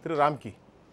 திரு ராம்கி,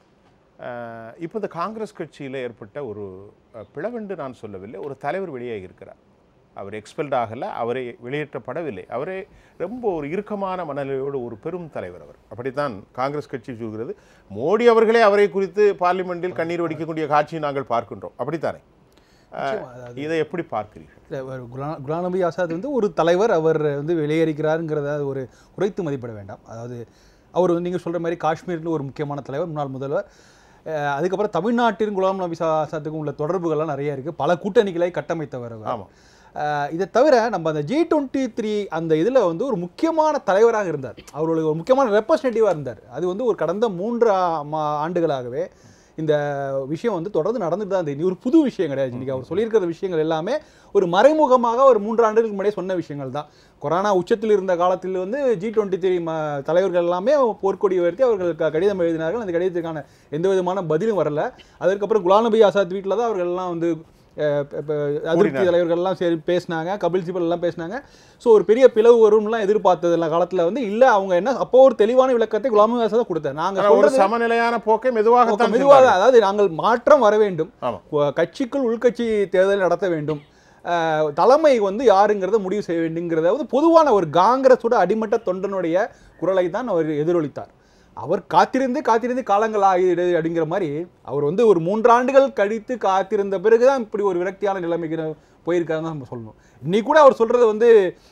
இப்போ இந்த காங்கிரஸ் கட்சியில் ஏற்பட்ட ஒரு பிளவென்று நான் சொல்லவில்லை. ஒரு தலைவர் வெளியாகி இருக்கிறார். அவர் எக்ஸ்பெல்ட் ஆகலை, அவரை வெளியேற்றப்படவில்லை. அவரே ரொம்ப ஒரு இறுக்கமான மனநிலையோடு ஒரு பெரும் தலைவர் அவர். அப்படித்தான் காங்கிரஸ் கட்சி சொல்கிறது. மோடி அவர்களே அவரை குறித்து பார்லிமெண்டில் கண்ணீர் வடிக்கக்கூடிய காட்சியை நாங்கள் பார்க்கின்றோம். அப்படித்தானே? இதை எப்படி பார்க்கிறீர்கள்? குலாம் நபி ஆசாத் வந்து ஒரு தலைவர், அவர் வந்து வெளியேறிக்கிறாருங்கிறத ஒரு குறைத்து மதிப்பிட வேண்டாம். அதாவது அவர் வந்து நீங்கள் சொல்கிற மாதிரி காஷ்மீரில் ஒரு முக்கியமான தலைவர், முன்னாள் முதல்வர். அதுக்கப்புறம் தமிழ்நாட்டின் குலாம் நபி ஆசாத்துக்கும் உள்ள தொடர்புகள்லாம் நிறைய இருக்குது. பல கூட்டணிகளை கட்டமைத்தவர். ஆமாம். இதை தவிர நம்ம அந்த G23 அந்த இதில் வந்து ஒரு முக்கியமான தலைவராக இருந்தார். அவர்களுக்கு ஒரு முக்கியமான ரெப்ரசன்டேட்டிவாக இருந்தார். அது வந்து ஒரு கடந்த 3 ஆண்டுகளாகவே இந்த விஷயம் வந்து தொடர்ந்து நடந்துட்டு தான் இருந்தது. ஒரு புது விஷயம் கிடையாது. இன்றைக்கி அவர் சொல்லியிருக்கிற விஷயங்கள் எல்லாமே ஒரு மறைமுகமாக ஒரு 3 ஆண்டுகளுக்கு முன்னாடியே சொன்ன விஷயங்கள் தான். கொரோனா உச்சத்தில் இருந்த காலத்தில் வந்து G23 தலைவர்கள் எல்லாமே போர்க்கொடி உயர்த்தி அவர்கள் கடிதம் எழுதினார்கள். அந்த கடிதத்துக்கான எந்த விதமான பதிலும் வரல. அதற்கப்புறம் குலாம் நபி ஆசாத் வீட்டில் தான் அவர்கள் எல்லாம் வந்து அதிருப்தி தலைவர்கள்லாம் சரி பேசினாங்க, கபில் சிபல் எல்லாம் பேசினாங்க. ஸோ ஒரு பெரிய பிளவு வரும்லாம் எதிர்பார்த்தது எல்லா காலத்தில் வந்து இல்லை. அவங்க என்ன அப்போ ஒரு தெளிவான விளக்கத்தை குலாம் நபி ஆசாத் கொடுத்தார். நாங்கள் ஒரு சமநிலையான போக்கை மெதுவாக, அதாவது நாங்கள் மாற்றம் வர வேண்டும், கட்சிக்குள் உள்கட்சி தேர்தல் நடத்த வேண்டும், தலைமை வந்து யாருங்கிறத முடிவு செய்ய வேண்டுங்கிறத வந்து பொதுவான ஒரு காங்கிரஸோட அடிமட்ட தொண்டனுடைய குரலை தான் அவர் எதிரொலித்தார். அவர் காத்திருந்து காலங்கள் ஆகிடுது அப்படிங்கிற மாதிரி அவர் வந்து ஒரு 3 ஆண்டுகள் கழித்து காத்திருந்த பிறகுதான் இப்படி ஒரு விரக்தியான நிலைமைக்கு போயிருக்காருன்னு தான் நம்ம சொல்லணும். இன்னைக்கு கூட அவர் சொல்கிறது வந்து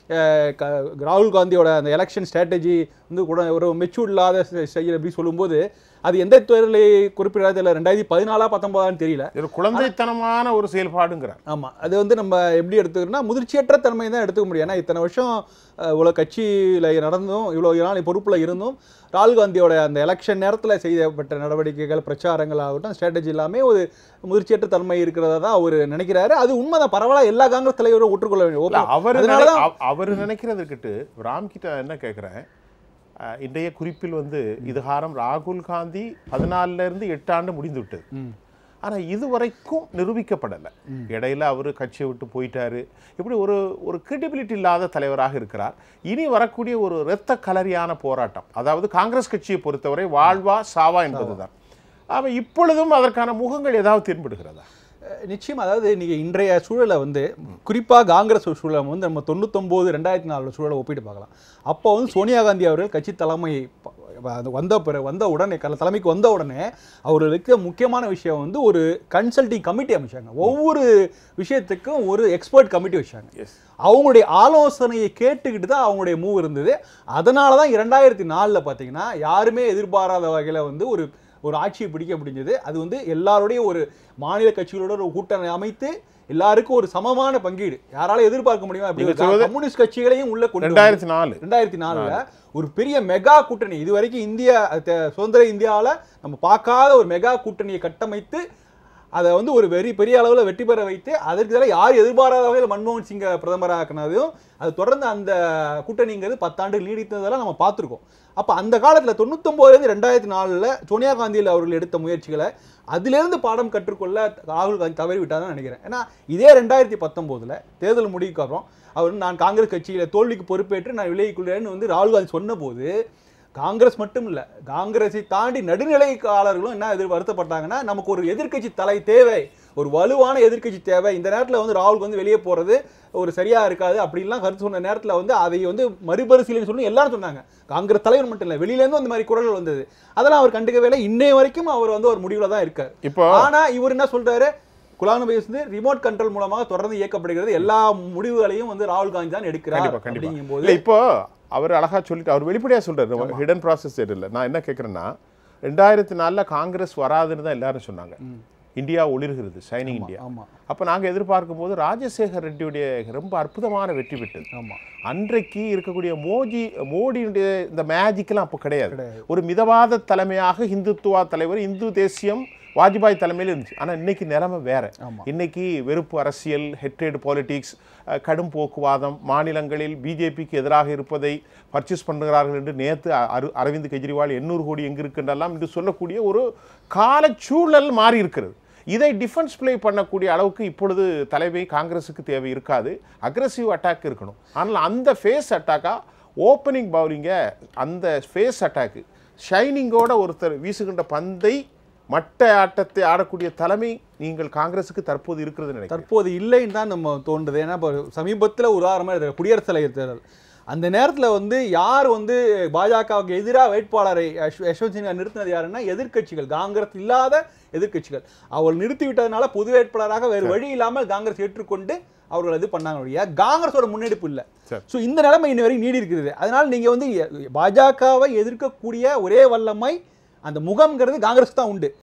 ராகுல் காந்தியோட அந்த எலெக்ஷன் ஸ்ட்ராட்டஜி வந்து கூட ஒரு மெச்சூர்ட் இல்லாத செயல் எப்படி சொல்லும்போது அது எந்த துறையிலே குறிப்பிடாத இல்லை. 2014-19 தெரியல, குழந்தைத்தனமான ஒரு செயல்பாடுங்கிறார். ஆமாம், அது வந்து நம்ம எப்படி எடுத்துக்கிறோம்னா முதிர்ச்சியற்ற தன்மை தான் எடுத்துக்க முடியும். ஏன்னா இத்தனை வருஷம் இவ்வளோ கட்சியில் நடந்தும் இவ்வளோ நாள் பொறுப்பில் இருந்தும் ராகுல் காந்தியோட அந்த எலெக்ஷன் நேரத்தில் செய்யப்பட்ட நடவடிக்கைகள், பிரச்சாரங்கள் ஆகட்டும், ஸ்ட்ராட்டஜி எல்லாமே ஒரு முதிர்ச்சியற்ற தன்மை இருக்கிறதா தான் அவர் நினைக்கிறாரு. அது உண்மைதான். பரவாயில்ல, எல்லா காங்கிரஸ் தலைவரும் ஒற்றுக்கொள்ள வேண்டும். அவர் நினைக்கிறது இருக்கட்டு. ராம்கிட்ட என்ன கேட்குறேன், இன்றைய குறிப்பில் வந்து இதுகாரம் ராகுல் காந்தி 14 to 8 ஆண்டு முடிந்து விட்டது. ஆனால் இதுவரைக்கும் நிரூபிக்கப்படலை. இடையில அவர் கட்சியை விட்டு போயிட்டாரு. இப்படி ஒரு கிரெடிபிலிட்டி இல்லாத தலைவராக இருக்கிறார். இனி வரக்கூடிய ஒரு இரத்த கலரியான போராட்டம், அதாவது காங்கிரஸ் கட்சியை பொறுத்தவரை வாழ்வா சாவா என்பதுதான். அவன் இப்பொழுதும் அதற்கான முகங்கள் ஏதாவது தென்படுகிறதா? நிச்சயம். அதாவது நீங்கள் இன்றைய சூழலை வந்து குறிப்பாக காங்கிரஸ் சூழலை வந்து நம்ம 99-2004 சூழலை ஒப்பிட்டு பார்க்கலாம். அப்போ வந்து சோனியா காந்தி அவர்கள் கட்சி தலைமை வந்த உடனே தலைமைக்கு வந்த உடனே அவர்களுக்கு முக்கியமான விஷயம் வந்து ஒரு கன்சல்டிங் கமிட்டி அமைச்சாங்க. ஒவ்வொரு விஷயத்துக்கும் ஒரு எக்ஸ்பர்ட் கமிட்டி வச்சாங்க. அவங்களுடைய ஆலோசனையை கேட்டுக்கிட்டு தான் அவங்களுடைய மூவ் இருந்தது. அதனால தான் 2004 பார்த்தீங்கன்னா யாருமே எதிர்பாராத வகையில் வந்து ஒரு ஆட்சியை பிடிக்க முடிஞ்சது. அது வந்து எல்லாருடைய ஒரு மாநில கட்சிகளோட ஒரு கூட்டணி அமைத்து எல்லாருக்கும் ஒரு சமமான பங்கீடு யாரால எதிர்பார்க்க முடியுமா? கம்யூனிஸ்ட் கட்சிகளையும் உள்ள கொண்டு 2004 ஒரு பெரிய மெகா கூட்டணி, இதுவரைக்கும் இந்தியா சுதந்திர இந்தியாவில் நம்ம பார்க்காத ஒரு மெகா கூட்டணியை கட்டமைத்து அதை வந்து ஒரு பெரிய அளவில் வெற்றி பெற வைத்து அதற்கு தான் யார் எதிர்பாராத வகையில் மன்மோகன் சிங்கை பிரதமராக்கினதையும் அது தொடர்ந்து அந்த கூட்டணிங்கிறது 10 ஆண்டு நீடித்ததெல்லாம் நம்ம பார்த்துருக்கோம். அப்போ அந்த காலத்தில் 99-2004 சோனியா காந்தியில் அவர்கள் எடுத்த முயற்சிகளை அதிலிருந்து பாடம் கற்றுக்கொள்ள ராகுல் காந்தி தவறி விட்டாதான் நினைக்கிறேன். ஏன்னா இதே 2019 தேர்தல் முடிவுக்கு அப்புறம் அவர் நான் காங்கிரஸ் கட்சியில் தோல்விக்கு பொறுப்பேற்று நான் விலகிக்கொள்கிறேன்னு வந்து ராகுல் காந்தி சொன்னபோது காங்கிரஸ் மட்டும் இல்லை, காங்கிரஸை தாண்டி நடுநிலைக்காரர்களும் என்ன வருத்தப்பட்டாங்கன்னா நமக்கு ஒரு எதிர்க்கட்சி தலை தேவை, ஒரு வலுவான எதிர்க்கட்சி தேவை. இந்த நேரத்தில் வந்து ராகுல் வந்து வெளியே போகிறது ஒரு சரியாக இருக்காது அப்படின்லாம் கருத்து சொன்ன நேரத்தில் வந்து அதை வந்து மறுபரிசீலனை சொல்லி எல்லாரும் சொன்னாங்க. காங்கிரஸ் தலைவர் மட்டும் இல்லை, வெளியிலேருந்து அந்த மாதிரி குரல்கள் வந்தது. அதெல்லாம் அவர் கண்டுக்கவே இல்லை. இன்னைய வரைக்கும் அவர் வந்து ஒரு முடிவில் தான் இருக்கார். இப்போ ஆனால் இவர் என்ன சொல்கிறாரு, குலாம் நபி வந்து ரிமோட் கண்ட்ரோல் மூலமாக தொடர்ந்து இயக்கப்படுகிறது, எல்லா முடிவுகளையும் வந்து ராகுல் காந்தி தான் எடுக்கிறார் அப்படிங்கும்போது இப்போ அவர் அழகா சொல்லிட்டு அவர் வெளிப்படையாக சொல்றாரு, ஹிடன் ப்ராசஸ் இல்லை. நான் என்ன கேட்குறேன்னா 2004 காங்கிரஸ் வராதுன்னு தான் எல்லாரும் சொன்னாங்க. இந்தியா ஒளிர்கிறது, ஷைனிங் இந்தியா. அப்போ நாங்கள் எதிர்பார்க்கும் போது ராஜசேகர் ரெட்டியுடைய ரொம்ப அற்புதமான வெற்றி பெற்றது. அன்றைக்கு இருக்கக்கூடிய மோடியுடைய இந்த மேஜிக்கெல்லாம் அப்போ கிடையாது. ஒரு மிதவாத தலைமையாக இந்துத்துவா தலைவர், இந்து தேசியம் வாஜ்பாய் தலைமையில் இருந்துச்சு. ஆனால் இன்னைக்கு நிலைமை வேற. இன்னைக்கு வெறுப்பு அரசியல், ஹெட்ரேட் பாலிடிக்ஸ், கடும் போக்குவாதம், மாநிலங்களில் பிஜேபிக்கு எதிராக இருப்பதை பர்ச்சேஸ் பண்ணுகிறார்கள் என்று நேற்று அரவிந்த் கெஜ்ரிவால் 800 கோடி எங்கு இருக்குன்றெல்லாம் என்று சொல்லக்கூடிய ஒரு காலச்சூழல் மாறி இருக்கிறது. இதை டிஃபென்ஸ் பிளே பண்ணக்கூடிய அளவுக்கு இப்பொழுது தலைமை காங்கிரஸுக்கு தேவை இருக்காது. அக்ரெசிவ் அட்டாக் இருக்கணும். ஆனால் அந்த ஃபேஸ் அட்டாக்காக ஓப்பனிங் பவுலிங்கை அந்த ஃபேஸ் அட்டாக்கு ஷைனிங்கோட ஒருத்தர் வீசுகின்ற பந்தை மட்ட ஆட்டத்தை ஆடக்கூடிய தலைமை நீங்கள் காங்கிரஸுக்கு தற்போது இருக்கிறது நினைக்கிறேன். தற்போது இல்லைன்னு தான் நம்ம தோன்றுது. ஏன்னா இப்போ சமீபத்தில் உதாரணமாக குடியரசுத் தலைவர் தேர்தல் அந்த நேரத்தில் வந்து யார் வந்து பாஜகவுக்கு எதிராக வேட்பாளரை யஷ்வந்த் சின்ஹா நிறுத்தினது யாருன்னா எதிர்க்கட்சிகள், காங்கிரஸ் இல்லாத எதிர்க்கட்சிகள். அவள் நிறுத்திவிட்டதுனால பொது வேட்பாளராக வேறு வழி இல்லாமல் காங்கிரஸ் ஏற்றுக்கொண்டு அவர்கள் இது பண்ணாங்க. காங்கிரஸோட முன்னெடுப்பு இல்லை. ஸோ இந்த நிலைமை இன்ன வரைக்கும் நீடி இருக்கிறது. அதனால நீங்கள் வந்து பாஜகவை எதிர்க்கக்கூடிய ஒரே வல்லமை அந்த முகம்ங்கிறது காங்கிரஸ் தான் உண்டு.